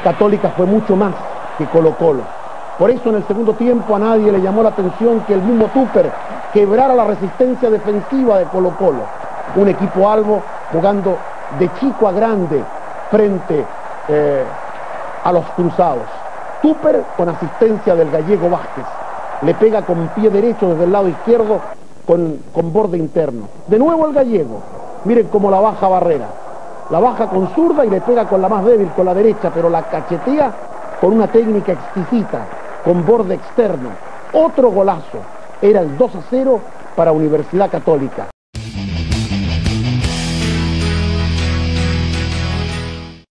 Católica fue mucho más que Colo-Colo. Por eso en el segundo tiempo a nadie le llamó la atención que el mismo Tupper quebrara la resistencia defensiva de Colo-Colo. Un equipo albo jugando de chico a grande frente a los cruzados. Tupper con asistencia del gallego Vázquez. Le pega con pie derecho desde el lado izquierdo con borde interno. De nuevo el gallego. Miren cómo la baja Barrera. La baja con zurda y le pega con la más débil, con la derecha, pero la cachetea con una técnica exquisita, con borde externo. Otro golazo. Era el 2-0 para Universidad Católica.